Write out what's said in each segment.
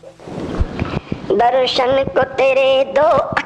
दर्शन को तेरे दो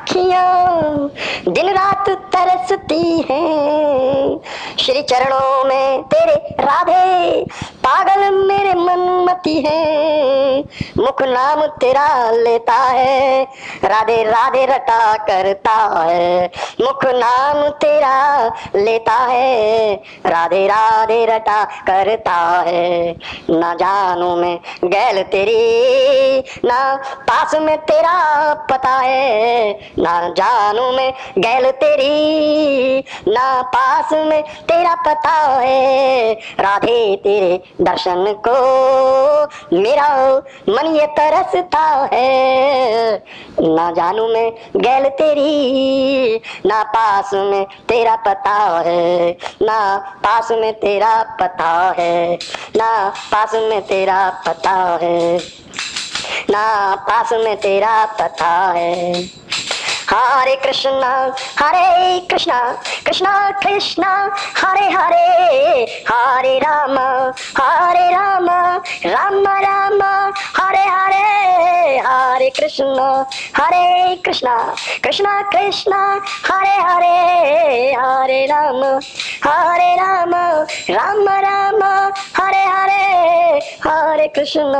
अखियां दिन रात तरसती हैं, श्री चरणों में तेरे राधे पागल मेरे मनमती है। मुख नाम तेरा लेता है, राधे राधे रटा करता है। मुख नाम तेरा लेता है, राधे राधे रटा करता है। ना जानू मैं गैल तेरी, ना पास में तेरा पता है। ना जानू मैं गैल तेरी, ना पास में तेरा पता है। राधे तेरे दर्शन को मेरा मन ये तरसता है। ना जानू मैं गैल तेरी, ना पास में तेरा पता है। ना पास में तेरा पता है, ना पास में तेरा पता है, ना पास में तेरा पता है। हरे कृष्णा कृष्णा कृष्णा हरे हरे, हरे राम राम राम हरे हरे। हरे कृष्णा कृष्णा कृष्णा हरे हरे, हरे राम राम राम हरे हरे। हरे कृष्णा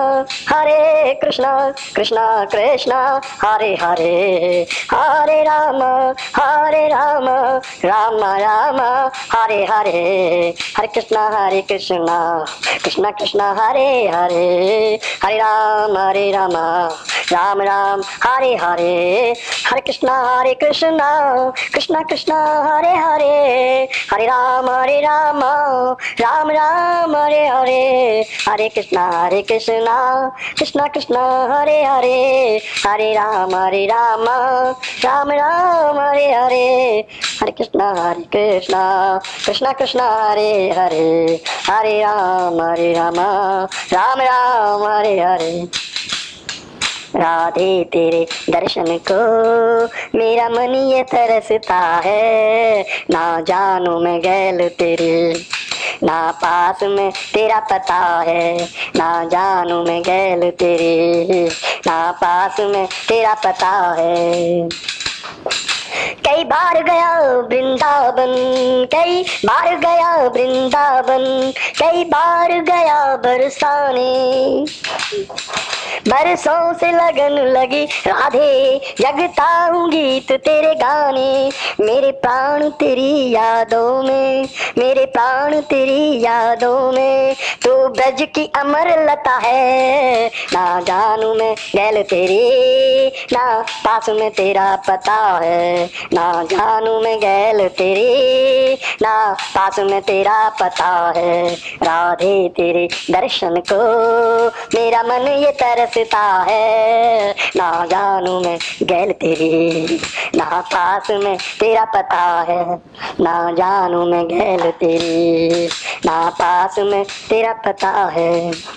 कृष्णा कृष्णा हरे हरे, हरे राम राम राम हरे हरे। हरे कृष्णा कृष्णा कृष्णा हरे हरे, हरे राम राम राम हरे हरे। हरे कृष्णा कृष्णा कृष्णा हरे हरे, हरे राम राम राम हरे हरे। हरे कृष्णा कृष्णा कृष्णा हरे हरे, हरे राम राम राम हरे हरे। हरे कृष्णा कृष्णा कृष्णा हरे हरे, हरे राम राम राम हरे हरे। राधे तेरे दर्शन को मेरा मन ये तरसता है। ना जानू मैं गैल तेरी, ना पास में तेरा पता है। ना जानू मैं गैल तेरी, ना पास में तेरा पता है। कई बार गया वृंदावन, कई बार गया वृंदावन, कई बार गया बरसाने। बरसों से लगन लगी राधे, जगता हूँ गीत तेरे गाने। मेरे प्राण तेरी यादों में, मेरे प्राण तेरी यादों में, तू ब्रज की अमर लता है। ना जानू मैं गैल तेरी, ना पास में तेरा पता है। ना जानू मैं गैल तेरी, ना पास में तेरा पता है। राधे तेरे दर्शन को मेरा मन ये तरसता है। ना जानू मैं गैल तेरी, ना पास में तेरा पता है। ना जानू मैं गैल तेरी, ना पास में तेरा पता है।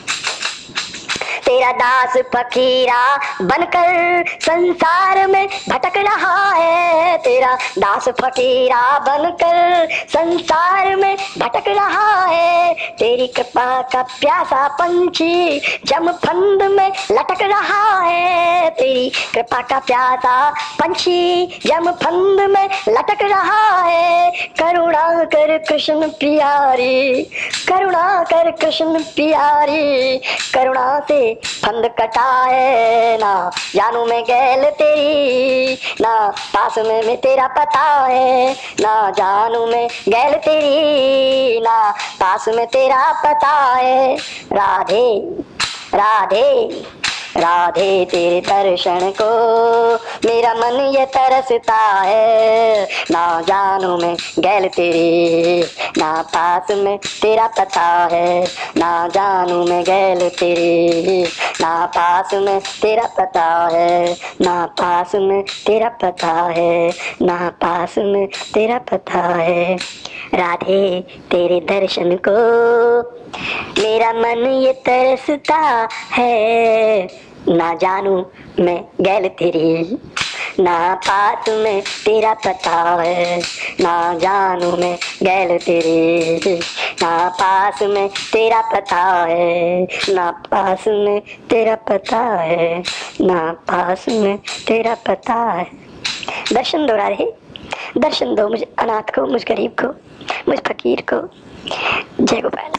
तेरा दास फकीरा बनकर संसार में भटक रहा है। तेरा दास फकीरा बनकर संसार में भटक रहा है। तेरी कृपा का प्यासा पंछी जम फंद में लटक रहा है। तेरी कृपा का प्यासा पंछी जम फंद में लटक रहा है। करुणा कर कृष्ण प्यारी, करुणा कर कृष्ण प्यारी, करुणा से फंद कटाए। ना जानू मैं गैल तेरी, ना पास में तेरा पता है। ना जानू मैं गैल तेरी, ना पास में तेरा पता है। राधे राधे राधे तेरे दर्शन को मेरा मन ये तरसता है। ना जानू मैं गैल तेरी, ना पास में तेरा पता है। ना जानू मैं गैल तेरी, ना पास में तेरा पता है। ना पास में तेरा पता है, ना पास में तेरा पता है। राधे तेरे दर्शन को मेरा मन ये तरसता है। ना जानू मैं गैल तेरी, ना पास में तेरा पता है, ना जानू मैं गैल तेरे, ना पास में तेरा पता है, ना पास में तेरा पता है, ना पास में तेरा पता है। दर्शन दो राधे, दर्शन दो मुझ अनाथ को, मुझ गरीब को, मुझ फकीर को। जय गोपाल।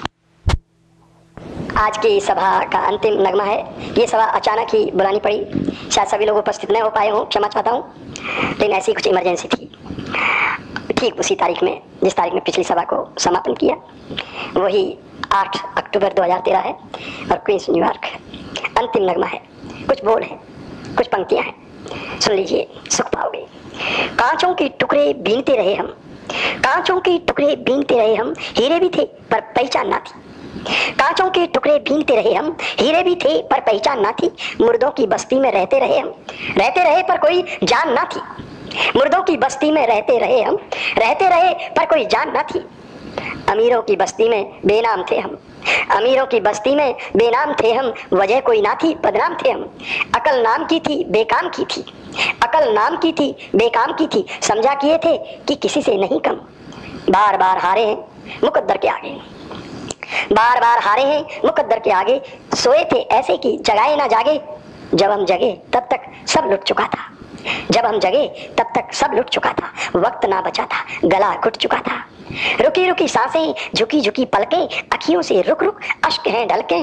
आज की सभा का अंतिम नगमा है। ये सभा अचानक ही बुलानी पड़ी, शायद सभी लोग उपस्थित न हो पाए हों, क्षमा चाहता हूँ, लेकिन ऐसी कुछ इमरजेंसी थी। ठीक उसी तारीख में जिस तारीख में पिछली सभा को समापन किया, वही 8 अक्टूबर 2013 है और क्वींस न्यूयॉर्क। अंतिम नगमा है, कुछ बोल है, कुछ पंक्तियां हैं, सुन लीजिए, सुख पाओगे। कांचों के टुकड़े बीनते रहे हम, कांचों के टुकड़े बीनते रहे हम, हीरे भी थे पर पहचान ना थी। कांचों के टुकड़े बीनते रहे हम, हीरे भी थे पर पहचान ना थी। मुर्दों की बस्ती में रहते रहे हम, रहते रहे पर कोई जान ना थी। मुर्दों की बस्ती में रहते रहे हम, रहते रहे पर कोई जान ना थी। अमीरों की बस्ती में बेनाम थे हम, अमीरों की बस्ती में बेनाम थे हम, वजह कोई ना थी, बदनाम थे हम। अकल नाम की थी, बेकाम की थी, अकल नाम की थी, बेकाम की थी। समझा किए थे कि किसी से नहीं कम, बार बार हारे हैं मुकद्दर के आगे, बार बार हारे हैं मुकद्दर के आगे। सोए थे ऐसे कि जगाए ना जागे, जब हम जगे तब तक सब लुट चुका था, जब हम जगे तब तक सब लुट चुका था। वक्त ना बचा था, गला घुट चुका था। रुकी रुकी सांसें, झुकी झुकी पलकें, अखियों से रुक रुक अश्क हैं ढलके,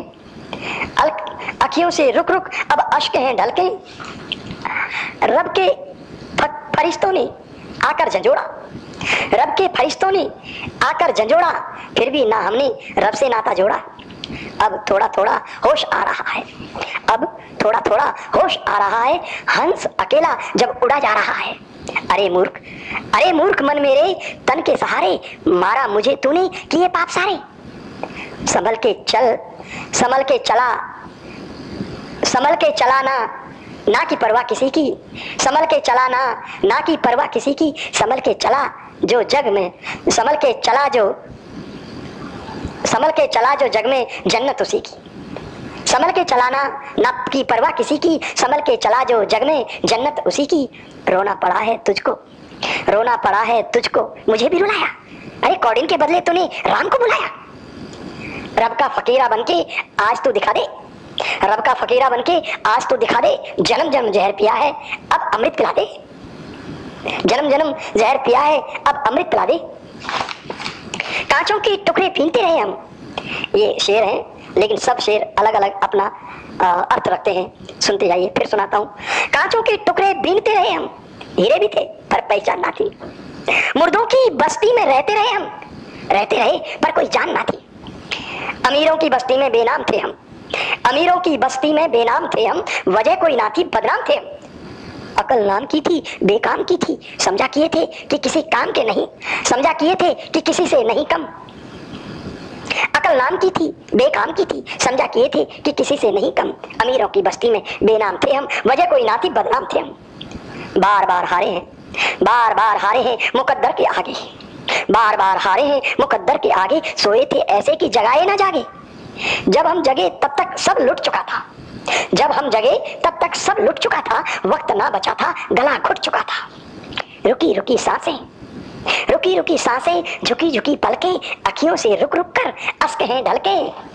अखियों से रुक रुक अब अश्क हैं ढलके। रब के फरिश्तों ने आकर झंझोड़ा, रब के फरिश्तों ने आकर झंझोड़ा, फिर भी ना हमने रब से नाता जोड़ा। अब थोड़ा थोड़ा होश आ रहा है, अब थोड़ा थोड़ा होश आ रहा है, हंस अकेला जब उड़ा जा रहा है। अरे मूर्ख, अरे मूर्ख मन मेरे, तन के सहारे मारा मुझे तूने किए पाप सारे। संभल के चल, संभल के चला, संभल के चलाना ना की परवाह किसी की, संभल के चलाना ना की परवाह किसी की। संभल के चला जो जग में, संभल के चला जो, संभल के चला जो जग में जन्नत उसी की। संभल के चलाना ना की परवाह किसी की, संभल के चला जो जग में जन्नत उसी की। रोना पड़ा है तुझको, रोना पड़ा है तुझको, मुझे भी रुलाया। अरे कौड़िन के बदले तूने राम को बुलाया। रब का फकीरा बनके आज तू दिखा दे, रब का फकीरा बनके आज तू दिखा दे। जन्म जन्म जहर पिया है अब अमृत पिला दे, जन्म जन्म जहर पिया है अब अमृत पिला दे। कांचों के टुकड़े बीनते रहे हम, ये शेर है, लेकिन सब शेर अलग अलग अपना अर्थ रखते हैं। सुनते जाइए, फिर सुनाता हूँ। कांचों के टुकड़े बीनते रहे हम, हीरे भी थे पर पहचान ना थी। मुर्दों की बस्ती में रहते रहे हम, रहते रहे पर कोई जान ना थी। अमीरों की बस्ती में बेनाम थे हम, अमीरों की बस्ती में बेनाम थे हम, वजह कोई ना थी, बदनाम थे हम। अकल नाम की थी, बेकाम की थी, समझा किए थे कि किसी काम के नहीं, समझा किए थे कि किसी से नहीं कम। अकल नाम की थी, बेकाम की थी, समझा किए थे कि किसी से नहीं कम। अमीरों की बस्ती में बेनाम थे हम, वजह कोई ना थी, बदनाम थे हम। बार बार हारे हैं, बार बार हारे हैं मुकद्दर के आगे, बार बार हारे हैं मुकद्दर के आगे। सोए थे ऐसे कि जगाए ना जागे, जब हम जगे तब तक सब लुट चुका था, जब हम जगे तब तक सब लुट चुका था। वक्त ना बचा था, गला घुट चुका था। रुकी रुकी सांसें, रुकी रुकी सांसें, झुकी झुकी पलकें, अखियों से रुक रुक कर अश्क हैं ढलके।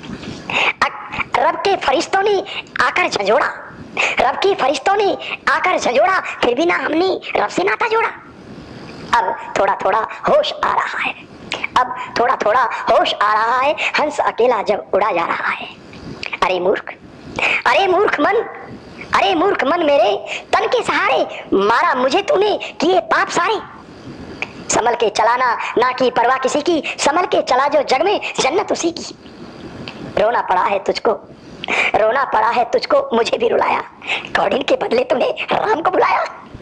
रब के फरिश्तों ने आकर झंझोड़ा, रब के फरिश्तों ने आकर झंझोड़ा, फिर भी ना हमने रब से नाता जोड़ा। अब थोड़ा थोड़ा होश आ रहा है, अब थोड़ा थोड़ा होश आ रहा है, हंस अकेला जब उड़ा जा रहा है। अरे मूर्ख, अरे मूर्ख मन, अरे मूर्ख मन मेरे, तन के सहारे मारा मुझे तूने किए पाप सारे। संभल के चलाना ना की परवाह किसी की, संभल के चला जो जग में जन्नत उसी की। रोना पड़ा है तुझको, रोना पड़ा है तुझको, मुझे भी रुलाया। कौड़िन के बदले तूने राम को बुलाया।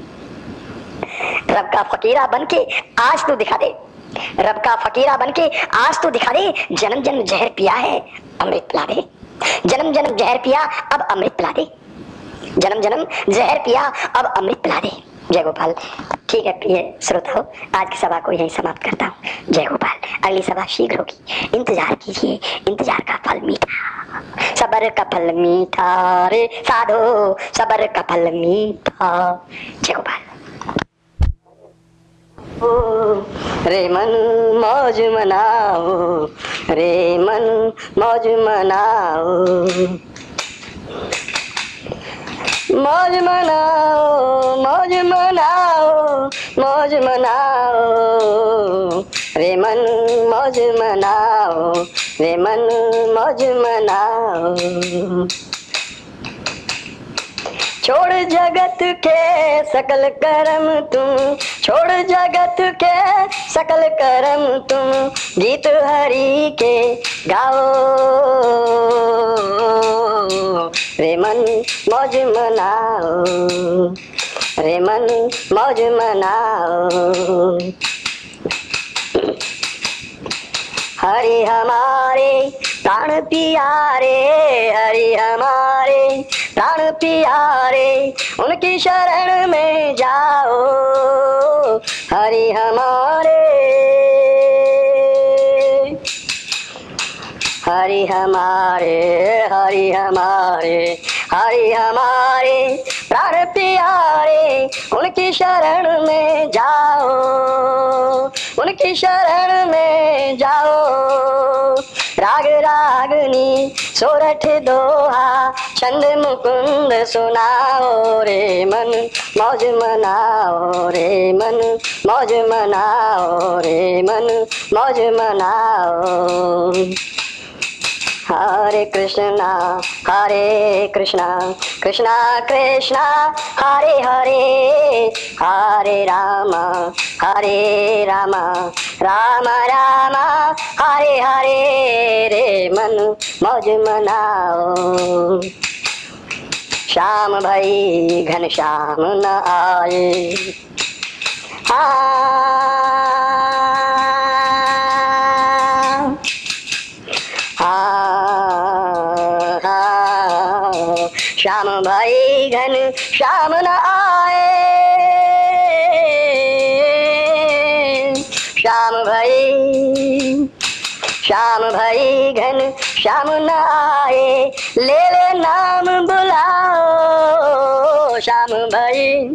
रब का फकीरा बनके आज तू दिखा दे, रब का फकीरा बनके आज तू दिखा दे। जन्म जन्म जहर पिया है अमृत पिला दे, जन्म जन्म जहर पिया अब अमृत पिला दे, जन्म जन्म जहर पिया अब अमृत पिला दे। जय गोपाल। ठीक है प्रिय श्रोता हो, आज की सभा को यहीं समाप्त करता हूँ। जय गोपाल। अगली सभा शीघ्र होगी, इंतजार कीजिए, इंतजार का फल मीठा। सब सबर का फल मीठा रे साधो, सबर का फल मीठा। जय गोपाल। रे मन मौज मनाओ, रे मन मौज मनाओ, मौज मनाओ, मौज मनाओ, मौज मनाओ, रे मन मौज मनाओ, रे मन मौज मनाओ। छोड़ जगत के सकल कर्म तुम, छोड़ जगत के सकल कर्म तुम, गीत हरि के गाओ, रे मन मौज मनाओ, रे मन मौज मनाओ। हरि हमारे प्राण प्यारे, हरि हमारे प्राण प्यारे, उनकी शरण में जाओ, हरि हमारे, हरि हमारे, हरि हमारे, हरि हमारे प्राण प्यारे, उनकी शरण में जाओ, उनकी शरण में जाओ। राग रागनी सोरठ दोहा छंद मुकुंद सुनाओ, रे मन मौज मनाओ, रे मन मौज मनाओ, रे मन मौज मनाओ। हरे कृष्णा कृष्णा कृष्णा हरे हरे, हरे राम राम राम हरे हरे, रे मन मौज मनाओ। श्याम भई घनश्याम न आए, श्याम भाई घन श्याम न आए, श्याम भाई घन श्याम न आए, ले ले नाम बुलाओ, श्याम भाई,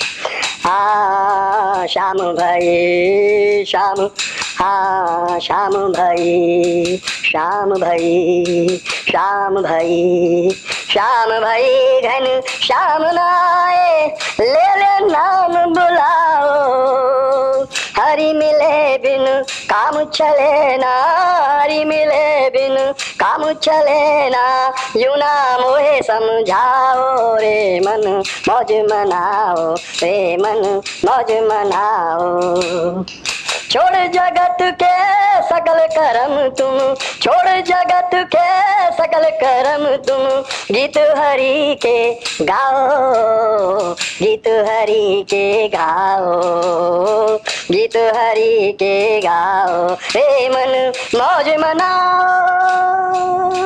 श्याम भाई, श्याम, श्याम भाई, श्याम भाई, श्याम भाई, श्याम भाई घन श्याम नाए, ले ले नाम बुलाओ, हरि मिले बिन काम चले ना, हरि मिले बिन काम चले ना, यूं ना मोहे समझाओ, रे मन मौज मनाओ, रे मन मौज मनाओ। छोड़ जगत के सकल कर्म तुम, छोड़ जगत के सकल कर्म तुम, गीत हरि के गाओ, गीत हरि के गाओ, गीत हरि के गाओ, रे मन मौज मनाओ।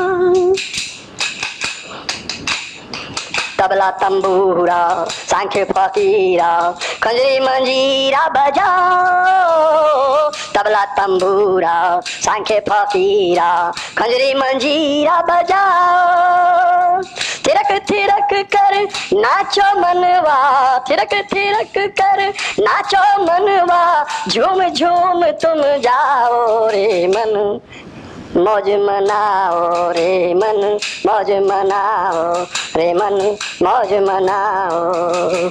तबला तंबूरा सांख्य फकीरा, खंजरी मंजीरा बजाओ, तबला तंबूरा सांख्य फकीरा, खंजरी मंजीरा बजाओ। थिरक थिरक कर नाचो मनवा, थिरक थिरक कर नाचो मनवा, झूम झूम तुम जाओ, रे मन मौज मनाओ, रे मन मौज मनाओ, रे मन मौज मनाओ।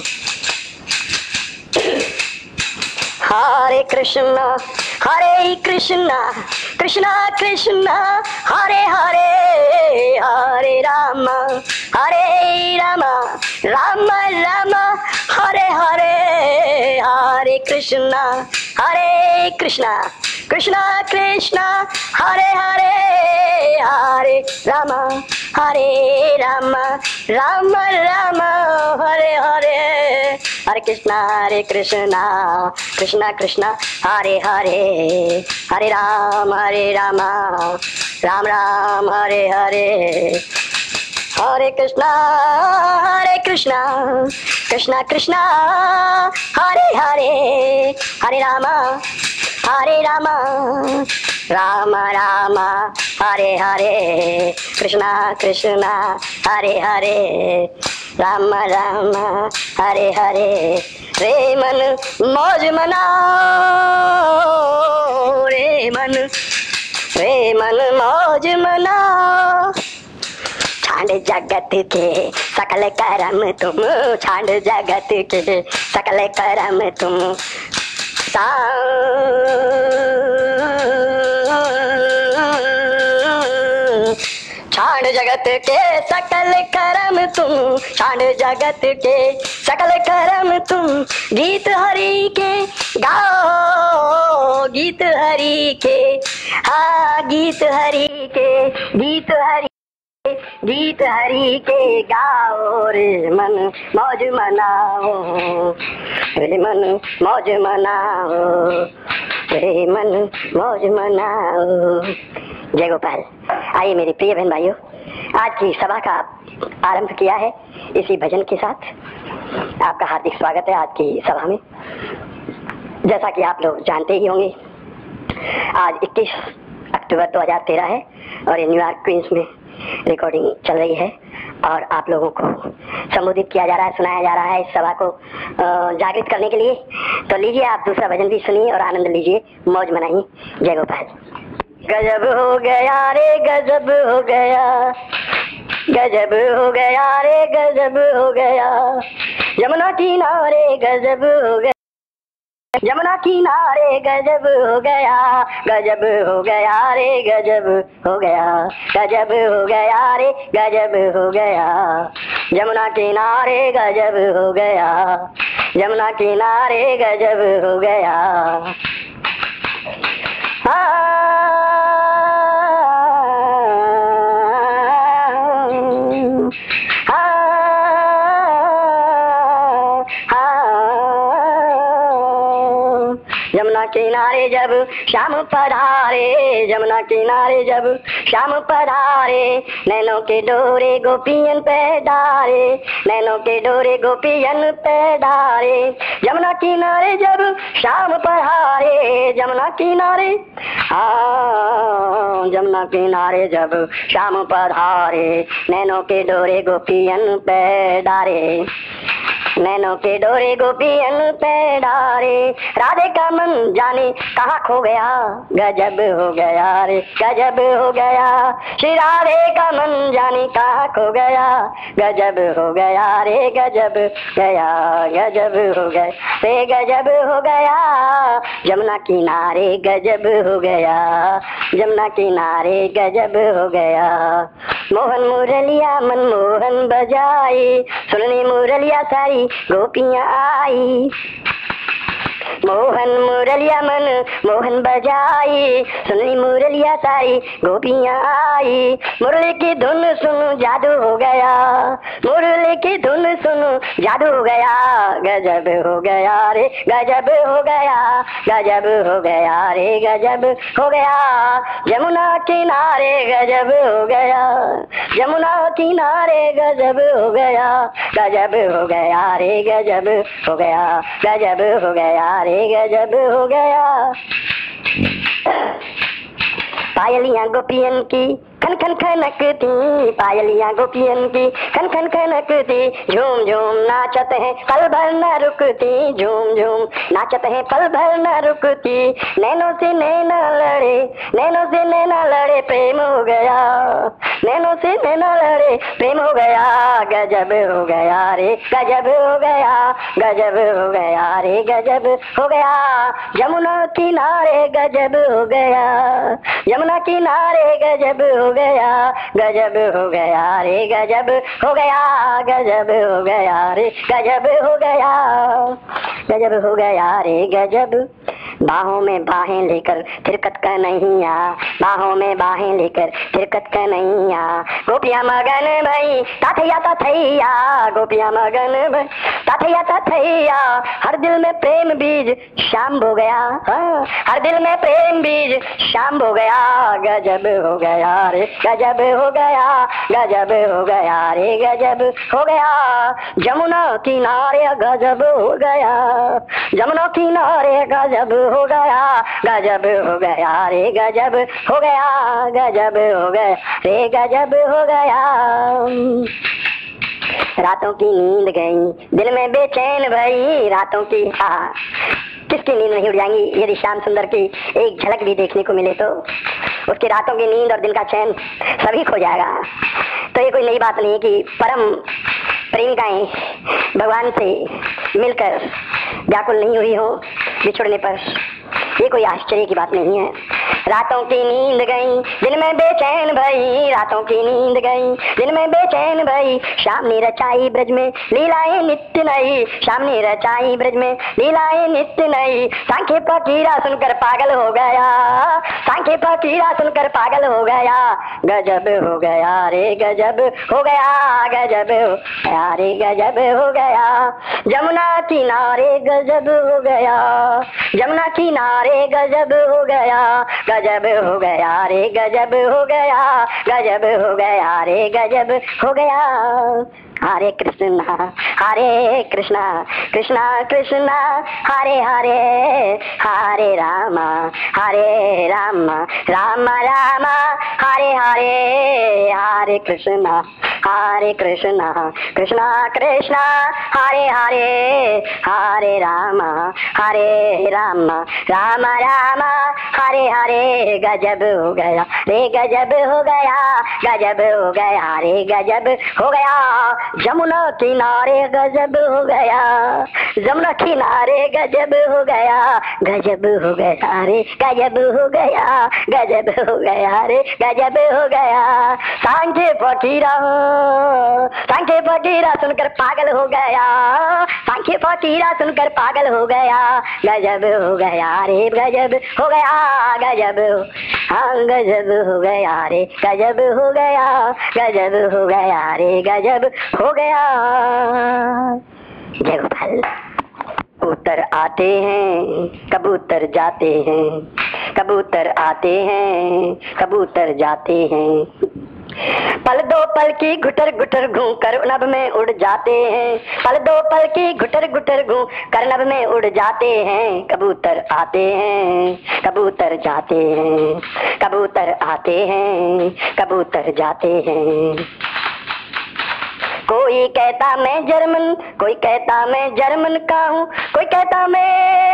हरे कृष्णा कृष्णा कृष्णा हरे हरे, हरे राम राम राम हरे हरे, हरे कृष्णा कृष्णा कृष्णा हरे हरे, हरे राम राम राम हरे हरे, हरे कृष्णा कृष्णा कृष्णा हरे हरे, हरे राम राम राम हरे हरे, हरे कृष्णा कृष्णा कृष्णा हरे हरे, हरे राम राम राम हरे हरे, कृष्णा कृष्णा हरे हरे, राम राम हरे हरे। रे मन मौज मनाओ, रे मन मौज मनाओ। छांड जगत के सकल करम तुम, छांड जगत के सकल करम तुम। छांड जगत के सकल करम तुम, छांड जगत के सकल करम तुम। गीत हरि के गाओ, गीत हरि के, हाँ गीत हरि के, गीत हरि के गाओ। रे मन मौज मनाओ, रे मन मौज मनाओ, रे मन मौज मनाओ। जय गोपाल। आइए मेरे प्रिय बहन भाइयों, आज की सभा का आरंभ किया है इसी भजन के साथ। आपका हार्दिक स्वागत है आज की सभा में। जैसा कि आप लोग जानते ही होंगे, आज 21 अक्टूबर 2013 है और ये न्यूयॉर्क क्वींस में रिकॉर्डिंग चल रही है और आप लोगों को संबोधित किया जा रहा है, सुनाया जा रहा है इस सभा को जागृत करने के लिए। तो लीजिए आप दूसरा भजन भी सुनिए और आनंद लीजिए, मौज मनाइए। जय गोपाल। गजब हो गया रे, गजब हो गया, गजब हो गया रे, गजब हो गया। यमुना किनारे गजब हो गया, यमुना किनारे गजब हो गया, गजब हो गया रे, गजब हो गया, गजब हो गया रे, गजब हो गया। यमुना किनारे गजब हो गया, यमुना किनारे गजब हो गया। यमुना किनारे जब श्याम पधारे, यमुना किनारे जब श्याम पधारे। नैनों के डोरे गोपियन पे डारे, नैनों के डोरे गोपियन पे डारे। यमुना किनारे जब श्याम पधारे, यमुना किनारे, यमुना किनारे जब श्याम पधारे। नैनों के डोरे गोपियन पे डारे, नैनों के डोरे गोपियन पे डारे। राधे का मन जाने कहाँ खो गया, गजब हो गया रे, गजब हो गया। श्री राधे का मन जाने कहाँ खो गया, गजब हो गया रे, गजब गया, गजब हो गया रे, गजब हो गया। यमुना किनारे गजब हो गया, यमुना किनारे गजब हो गया। मोहन मुरलिया मनमोहन बजाई, सुननी मुरलिया सारी गोपियां आई। मोहन मुरलिया मन मोहन बजाई, सुननी मुरलिया सारी गोपियां आई। मुरली की धुन सुनो जादू हो गया, मुरली की धुन सुनो जादू हो गया। गजब हो गया रे, गजब हो गया, गजब हो गया रे, गजब हो गया। यमुना किनारे गजब हो गया, यमुना किनारे गजब हो गया, गजब हो गया रे, गजब हो गया, गजब हो गया रे, गजब हो गया। पायलियां गोपियन की खन खन खनकती, पायलियां गोपियन की खन खन खनकती। झूम झूम नाचत है पल भर न रुकती, झूम झूम नाचत है पल भर न रुकती। नैनों से नैना लड़े, नैनों से नैना लड़े, प्रेम हो गया, नैनों से नैना लड़े, प्रेम हो गया। गजब हो गया रे, गजब हो गया, गजब हो गया रे, गजब हो गया। यमुना किनारे गजब हो गया, यमुना किनारे गजब हो गया, गजब हो गया रे, गजब हो गया, गजब हो गया रे, गजब हो गया, गजब हो गया रे, गजब। बाहों में बाहें लेकर थिरकत कन्हैया, बाहों में बाहें लेकर थिरकत कन्हैया। गोपियां मगन भई ताथैया ताथैया, गोपियां मगन भई ताथैया ताथैया। हर दिल में प्रेम बीज शाम हो गया, हर दिल में प्रेम बीज शाम हो गया। गजब हो गया रे, गजब हो गया, गजब हो गया रे, गजब हो गया। यमुना किनारे गजब हो गया, यमुना किनारे गजब हो गया, गजब हो गया रे, गजब हो गया, गजब हो गया रे, गजब हो गया। रातों की नींद गई, दिल में बेचैन भई, रातों की किसकी नींद नहीं उड़ जाएंगी यदि श्याम सुंदर की एक झलक भी देखने को मिले तो। उसकी रातों की नींद और दिन का चैन सभी खो जाएगा। तो ये कोई नई बात नहीं कि परम प्रेमिकाएं भगवान से मिलकर व्याकुल नहीं हुई हो बिछुड़ने पर, ये कोई आश्चर्य की बात नहीं है। रातों की नींद गई, दिन में बेचैन भई, रातों की नींद गई, दिन में बेचैन भई, शाम ने रचाई ब्रज में लीलाएं नित्य नई, शाम ने रचाई ब्रज में लीलाएं नित्य नई। सांख्य फकीरा सुनकर पागल हो गया, सांख्य फकीरा सुनकर पागल हो गया, गजब हो गया रे, गजब हो गया, गजब हो गया रे, गजब हो गया। जमुना किनारे गजब हो गया, जमुना किनारे गजब हो गया, गजब हो गया रे, गजब हो गया, गजब हो गया रे, गजब हो गया। हरे कृष्णा कृष्णा कृष्णा हरे हरे, हरे रामा राम राम हरे हरे, हरे कृष्णा कृष्णा कृष्णा हरे हरे, हरे राम राम राम हरे हरे। गजब हो गया रे, गजब हो गया, गजब हो गया रे, गजब हो गया। जमुना किनारे गजब हो गया, जमुना किनारे गजब हो गया, गजब हो गया रे, गजब हो गया, गजब हो गया रे, गजब हो गया। सांख्य फकीरा सुनकर पागल हो गया, सांख्य फकीरा सुनकर पागल हो गया, गजब हो गया रे, गजब हो गया, गजब गजब हो गया रे, गजब हो गया, गजब हो गया रे, गजब हो गया। जय गोपाल। कबूतर आते हैं कबूतर जाते हैं, कबूतर आते हैं कबूतर जाते हैं, पल दो पल की घुटर घुटर घूं कर नभ में उड़ जाते हैं, पल दो पल की घुटर घुटर घूं कर नभ में उड़ जाते हैं। कबूतर आते हैं कबूतर जाते हैं, कबूतर आते हैं कबूतर जाते हैं। कोई कहता मैं जर्मन, कोई कहता मैं जर्मन का हूँ, कोई कहता मैं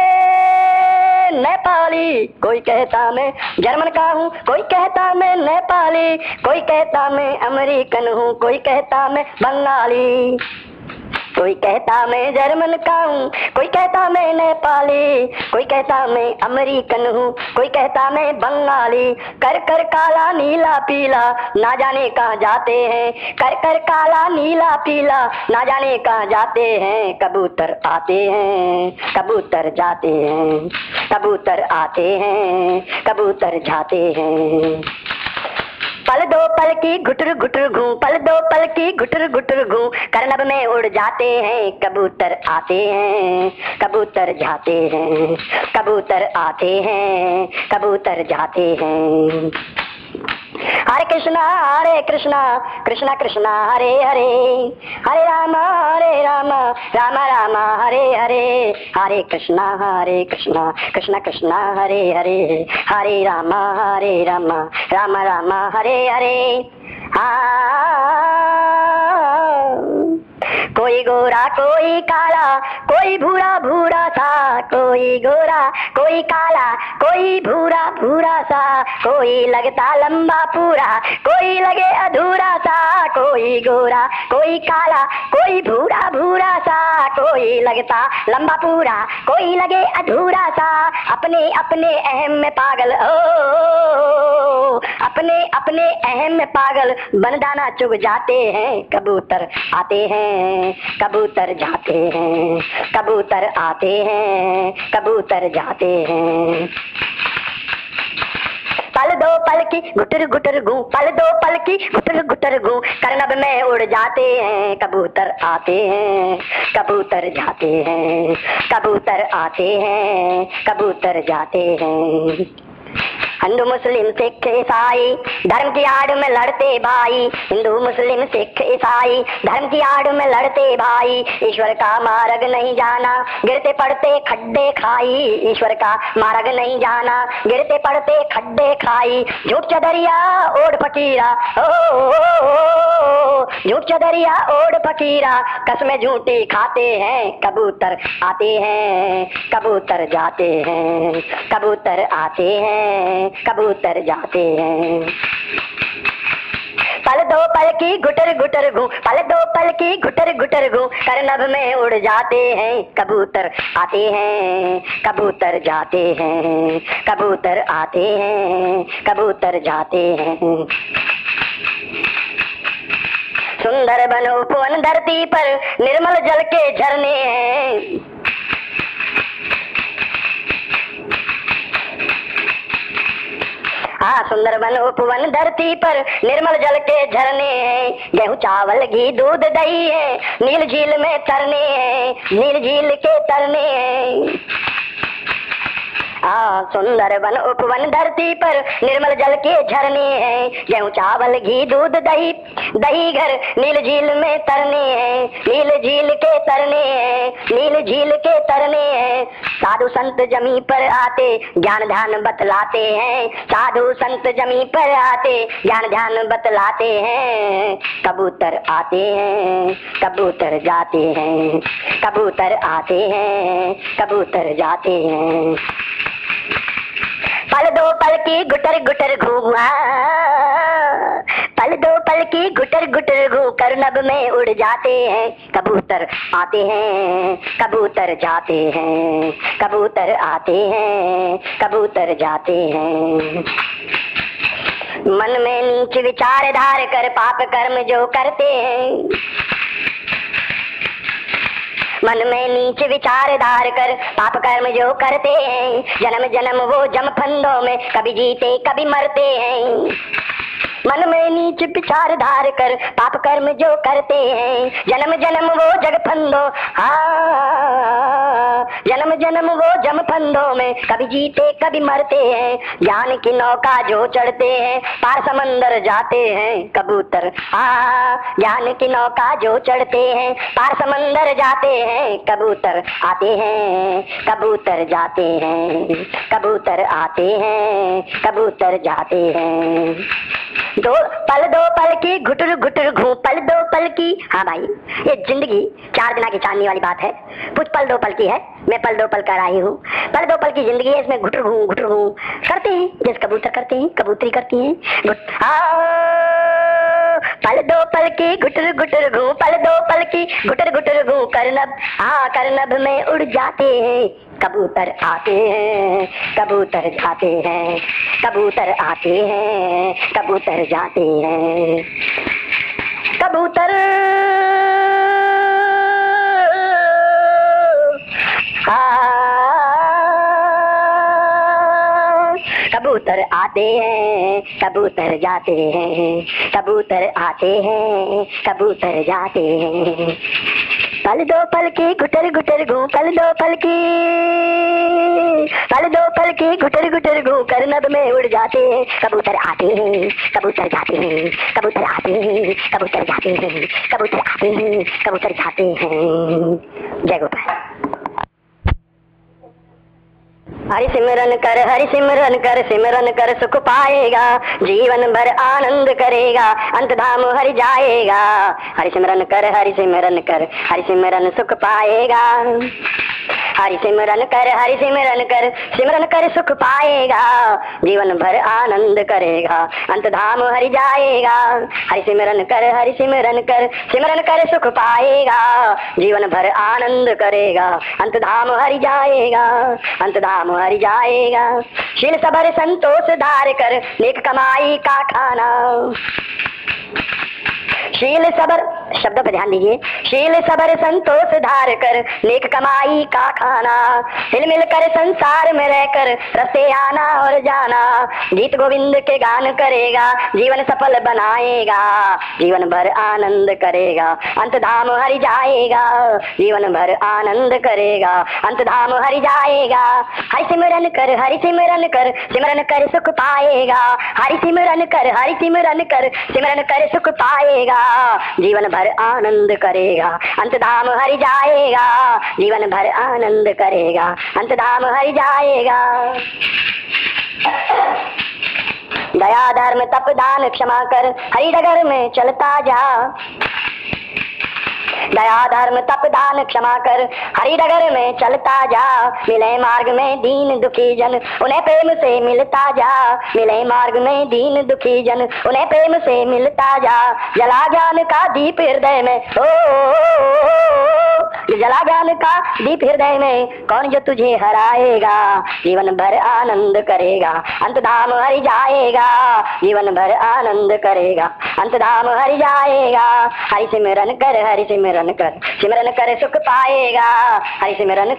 नेपाली, कोई कहता मैं जर्मन का हूँ, कोई कहता मैं नेपाली, कोई कहता मैं अमेरिकन हूँ, कोई कहता मैं बंगाली, कोई कहता मैं जर्मन का हूँ, कोई कहता मैं नेपाली, कोई कहता मैं अमेरिकन हूँ, कोई कहता मैं बंगाली। कर कर काला नीला पीला ना जाने कहाँ जाते हैं, कर कर काला नीला पीला ना जाने कहाँ जाते हैं। कबूतर आते हैं कबूतर जाते हैं, कबूतर आते हैं कबूतर जाते हैं। पल दो पल की घुटर घुटर घूं, पल दो पल की घुटर घुटर घूं कर नभ में उड़ जाते हैं। कबूतर आते हैं कबूतर जाते हैं, कबूतर आते हैं कबूतर जाते हैं। हरे कृष्णा कृष्णा कृष्णा हरे हरे, हरे राम राम राम हरे हरे, हरे कृष्णा कृष्णा कृष्णा हरे हरे, हरे राम राम राम हरे हरे। कोई गोरा कोई काला कोई भूरा भूरा सा, कोई गोरा कोई काला कोई भूरा भूरा सा, कोई लगता लंबा पूरा कोई लगे अधूरा सा, कोई गोरा कोई काला कोई भूरा भूरा सा, कोई लगता लंबा पूरा कोई लगे अधूरा सा। अपने अपने अहम में पागल हो, अपने अपने अहम में पागल बन दाना चुग जाते हैं। कबूतर आते हैं कबूतर जाते हैं, कबूतर आते हैं कबूतर जाते हैं। पल दो पल की घुटर घुटर घूं, पल दो पल की घुटर घुटर घूं कर नभ में उड़ जाते हैं। कबूतर आते हैं कबूतर जाते हैं, कबूतर आते हैं कबूतर जाते हैं। हिंदू मुस्लिम सिख ईसाई धर्म की आड़ में लड़ते भाई, हिंदू मुस्लिम सिख ईसाई धर्म की आड़ में लड़ते भाई। ईश्वर का मार्ग नहीं जाना, गिरते पड़ते खड्डे खाई, ईश्वर का मार्ग नहीं जाना, गिरते पड़ते खड्डे खाई। झूठ चदरिया ओढ़ फकीरा, झूठ चदरिया ओढ़ फकीरा, कसमें झूठी खाते हैं, कबूतर आते हैं कबूतर जाते हैं, कबूतर आते हैं कबूतर जाते हैं। पल दो पल की गुटर गुटर घू, पल दो पल की गुटर गुटर घू, करनभ में उड़ जाते हैं, कबूतर आते हैं कबूतर जाते हैं, कबूतर आते हैं कबूतर जाते हैं। सुंदर बनो उपवन धरती पर निर्मल जल के झरने हैं, सुंदर वन उपवन धरती पर निर्मल जल के झरने हैं। गेहूं चावल घी दूध दही है, नील झील में तरने हैं, नील झील के तरने हैं। सुंदर वन उपवन धरती पर निर्मल जल के झरने हैं। गेहूं चावल घी दूध दही, दही घर नील झील में तरने हैं, नील झील के तरने हैं, नील झील के तरने हैं। साधु संत जमी पर आते ज्ञान ध्यान बतलाते हैं, साधु संत जमी पर आते ज्ञान ध्यान बतलाते हैं। कबूतर आते हैं कबूतर जाते हैं, कबूतर आते हैं कबूतर जाते हैं। पल दो पल की गुटर गुटर घूमा, पल दो पल की गुटर गुटर घू, करनभ में उड़ जाते हैं, कबूतर आते हैं कबूतर जाते हैं, कबूतर आते हैं कबूतर जाते हैं। मन में नीच विचार धार कर पाप कर्म जो करते हैं, मन में नीच विचार धार कर पाप कर्म जो करते हैं। जन्म जन्म वो जम फंदों में कभी जीते कभी मरते हैं। मन में नीच विचार धार कर पाप कर्म जो करते हैं। जन्म जन्म वो जग फंदों, जन्म जन्म वो जम फंदों में कभी जीते कभी मरते हैं। ज्ञान की नौका जो चढ़ते हैं पार समंदर जाते हैं, कबूतर ज्ञान की नौका जो चढ़ते हैं पार समंदर जाते हैं। कबूतर आते हैं कबूतर जाते हैं, कबूतर आते हैं कबूतर जाते हैं। दो पल की घुटर घुटर घू, पल दो पल की। हाँ भाई, ये जिंदगी 4 दिना की चांदनी वाली बात है। कुछ पल दो पल की है, मैं पल दो पल कर आई हूँ। पल दो पल की जिंदगी है, इसमें घुटर घू करते हैं जैसे कबूतर करते हैं, कबूतरी करती हैं। पल दो पल की गुटर गुटर घू, पल दो पल की गुटर गुटर घू, करनभ करनभ में उड़ जाते हैं। कबूतर आते हैं कबूतर जाते हैं, कबूतर आते हैं कबूतर जाते हैं। कबूतर कबूतर आते हैं कबूतर जाते हैं, कबूतर आते हैं कबूतर जाते हैं। पल दो पल की गुटर गुटर घू, पल दो पल की, पल दो पल की गुटर गुटर घू, करनभ में उड़ जाते हैं। कबूतर आते हैं कबूतर जाते हैं, कबूतर आते हैं कबूतर जाते हैं, कबूतर आते हैं कबूतर जाते हैं। जय गोपाल। हरि सिमरन कर सिमरन कर सुख पाएगा, जीवन भर आनंद करेगा, अंत धाम हरि जाएगा। हरि सिमरन कर हरि सिमरन सुख पाएगा। हरि सिमरन कर सिमरन कर सुख पाएगा, जीवन भर आनंद करेगा, अंत धाम हरि जाएगा। हरि सिमरन कर सिमरन कर सुख पाएगा, जीवन भर आनंद करेगा, अंत धाम हरि जाएगा, अंत धाम हरि जाएगा। शील सबर संतोष धार कर नेक कमाई का खाना, शील सबर शब्द पर ध्यान दीजिए। शील सबर संतोष धार कर नेक कमाई का खाना, हिल मिल कर संसार में रहकर रस्ते आना और जाना। गीत गोविंद के गान करेगा जीवन सफल बनाएगा, जीवन भर आनंद करेगा अंत धाम हरि जाएगा, जीवन भर आनंद करेगा अंत धाम हरि जाएगा। हरि सिमरन कर सिमरन कर सुख पाएगा, हरि सिमरन कर सिमरन कर सुख पाएगा, जीवन भर आनंद करेगा अंत धाम हरि जाएगा, जीवन भर आनंद करेगा अंत धाम हरि जाएगा। दया धर्म तप दान क्षमा कर हरि डगर में चलता जा, दया धर्म तप दान क्षमा कर हरि डगर में चलता जा। मिले मार्ग में दीन दुखी जन उन्हें प्रेम से मिलता जा, मिले मार्ग में दीन दुखी जन उन्हें प्रेम से मिलता जा। जला ज्ञान का दीप हृदय में जला ज्ञान का दीप हृदय में कौन जो तुझे हराएगा, जीवन भर आनंद करेगा अंत धाम हरि जाएगा, जीवन भर आनंद करेगा अंत धाम हरि जाएगा। हरि सिमरन कर सिमरन कर सुख पाएगा, हरि सिमरन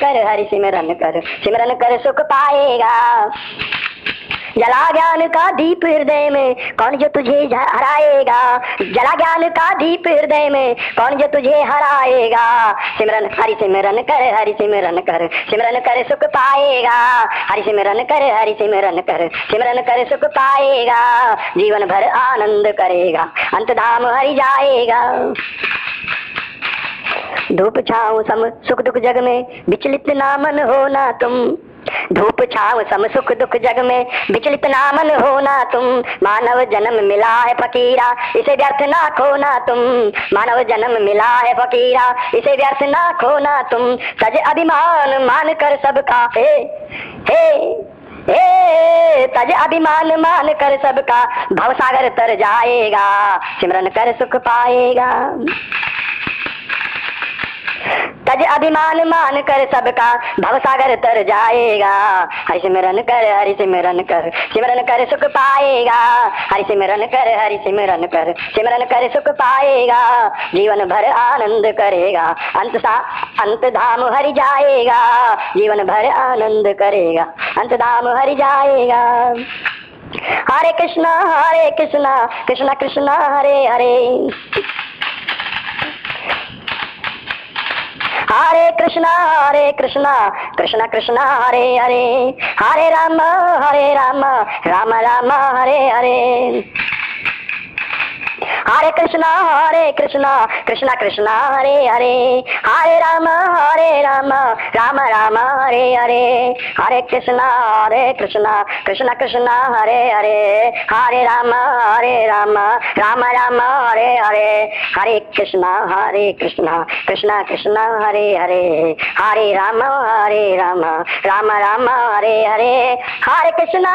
कर सुख पाएगा। जला ज्ञान का दीप हृदय में कौन जो तुझे हराएगा, जला ज्ञान का दीप हृदय में कौन जो तुझे हराएगा। सिमरन कर सुख पाएगा, हरि सिमरन कर सुख पाएगा, जीवन भर आनंद करेगा अंत धाम हरि जाएगा। धूप छाँव सम सुख दुख जग में विचलित ना मन होना तुम, धूप छाँव सम सुख दुख जग में विचलित ना मन होना तुम। मानव जन्म मिला है फकीरा इसे व्यर्थ ना खोना तुम, मानव जन्म मिला है फकीरा इसे व्यर्थ ना खोना तुम। सज अभिमान मान कर सबका तज अभिमान मान कर सबका भवसागर तर जाएगा, सिमरन कर सुख पाएगा। तज अभिमान मान कर सबका भवसागर तर जाएगा, हरि सिमरन कर सुख पाएगा, हरि सिमरन कर सुख पाएगा, जीवन भर आनंद करेगा अंत धाम हरि जाएगा, जीवन भर आनंद करेगा अंत धाम हरि जाएगा। हरे कृष्णा कृष्णा कृष्णा हरे हरे, हरे कृष्णा कृष्णा कृष्णा हरे हरे, हरे राम राम राम हरे हरे। हरे कृष्णा कृष्णा कृष्णा हरे हरे, हरे राम राम राम हरे हरे। हरे कृष्णा कृष्णा कृष्णा हरे हरे, हरे राम राम राम हरे हरे। हरे कृष्णा कृष्णा कृष्णा हरे हरे, हरे राम राम राम हरे हरे। हरे कृष्णा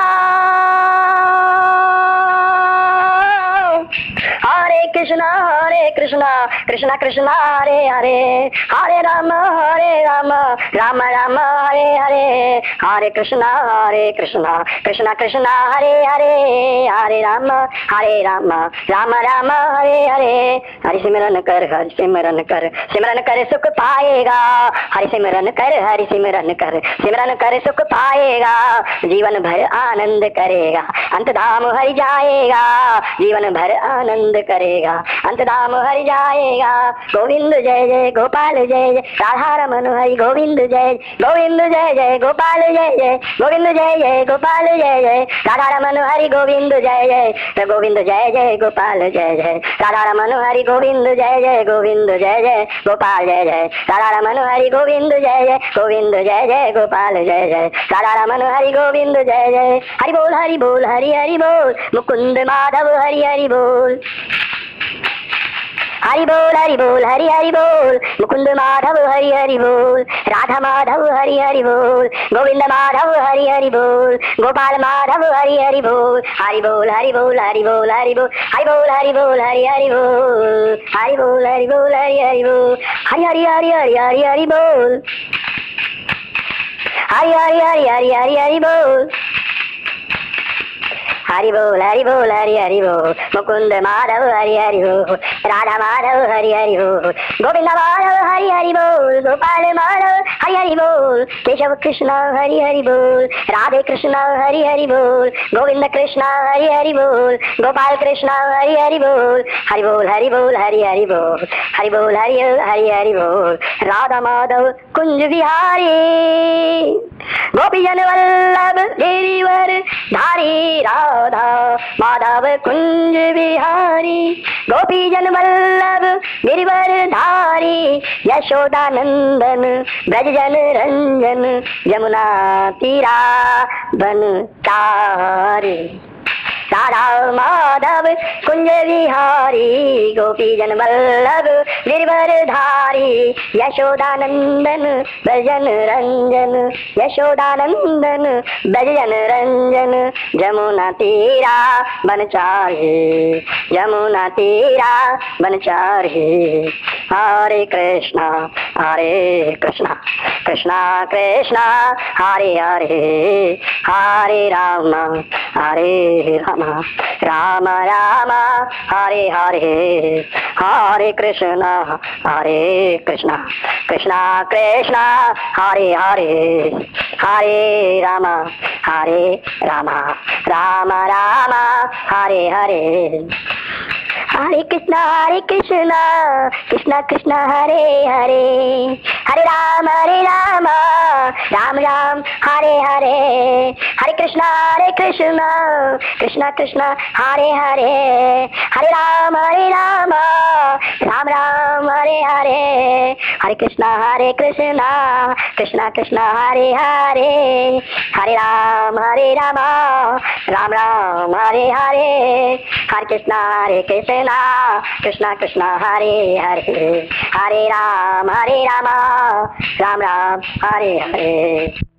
कृष्णा कृष्णा हरे हरे, हरे राम राम राम हरे हरे। हरे कृष्णा कृष्णा कृष्णा हरे हरे, हरे राम राम राम हरे हरे। हरि सिमरन कर सुख पाएगा, हरि सिमरन कर सुख पाएगा, जीवन भर आनंद करेगा अंत धाम हरि जाएगा, जीवन भर आनंद करेगा अंत धाम हरि जाएगा। गोविंद जय जय गोपाल जय जय राधा रमन हरि गोविंद जय जय गोपाल जय जय, गोविंद जय जय गोपाल जय जय राधा रमन हरि गोविंद जय जय, गोविंद जय जय गोपाल जय जय राधा रमन हरि गोविंद जय जय, गोविंद जय जय गोपाल जय जय राधा रमन हरि गोविंद जय जय, गोविंद जय जय गोपाल जय जय राधा रमन हरि गोविंद जय जय। हरि बोल हरि हरि बोल, मुकुंद माधव हरि हरि बोल। हरि बोल हरि हरि बोल, मुकुंद माधव हरि हरि बोल। राधा माधव हरि हरि बोल, गोविंद माधव हरि हरि बोल, गोपाल माधव हरि हरि बोल। हरि बोल हरि बोल हरि बोल हरि बोल, हरि बोल हरि बोल हरि हरि बोल, हरि बोल हरि बोल हरि हरि बोल। हरि हरि हरि हरि हरि हरि बोल, हरि हरि हरि हरि हरि हरि बोल। हरि बोल हरि बोल हरि हरि बोल। मुकुंद माधव हरि हरि बोल। राधा माधव हरि हरि बोल। गोविंद माधव हरि हरि बोल। गोपाल माधव हरि हरि बोल। केशव कृष्ण हरि हरि बोल। राधे कृष्ण हरि हरि बोल। गोविंद कृष्ण हरि हरि बोल। गोपाल कृष्ण हरि हरि बोल। हरि बोल हरि बोल हरि हरि बोल। हरि बोल हरि हरि हरि बोल। राधा माधव कुंज बिहारी गोपीजन वल्लभ गिरिवर धारी। राधा माधव कुंज बिहारी गोपीजन वल्लभ गिरिवर धारी। यशोदानंदन ब्रजजन रंजन यमुना तीरा बन चारी। राधा माधव कुंज विहारी गोपीजन वल्लभ गिरिवर धारी। यशोदानंदन ब्रजजन रंजन यशोदानंदन ब्रजजन रंजन यमुना तीरा बनचारी। यमुना तीरा बनचारी। हरे कृष्णा कृष्णा कृष्णा हरे हरे हरे राम राम राम हरे हरे हरे कृष्णा कृष्णा कृष्णा हरे हरे हरे राम राम राम हरे हरे। हरे कृष्णा कृष्णा कृष्णा हरे हरे हरे राम राम राम हरे हरे। हरे कृष्णा कृष्णा कृष्णा हरे हरे हरे राम राम राम हरे हरे। हरे कृष्णा कृष्णा कृष्णा हरे हरे हरे राम राम राम हरे हरे। हरे कृष्णा कृष्णा कृष्णा हरे हरे हरे राम राम राम हरे हरे।